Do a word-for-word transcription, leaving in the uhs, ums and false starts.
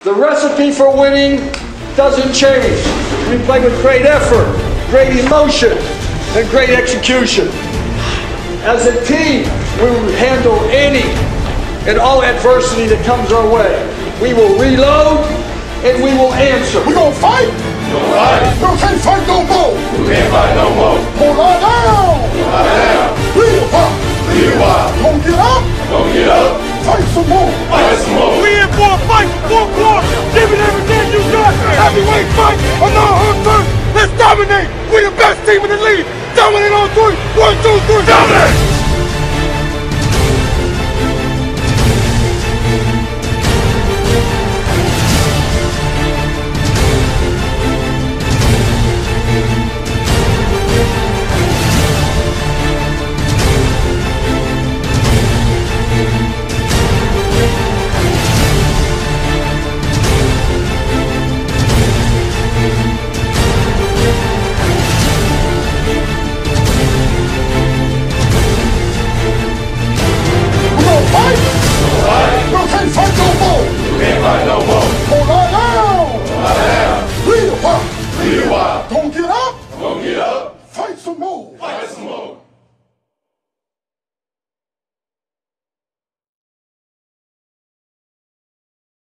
The recipe for winning doesn't change. We play with great effort, great emotion, and great execution. As a team, we will handle any and all adversity that comes our way. We will reload and we will answer. We gonna fight? We gonna fight. We can't fight no more. We can't fight no more. Hold on down. Hold on down. Lead a while. Lead a while. Gonna get up. Gonna get up. Fight some more. Fight some more. We in for a fight, for a war. Give it everything you got. Heavyweight fight. I'm not hurt first. Let's dominate. We the best team in the league. Dominate on three. One, two, three. Dominate. Gonna get up. Gonna get up. Fight some more. Fight some more.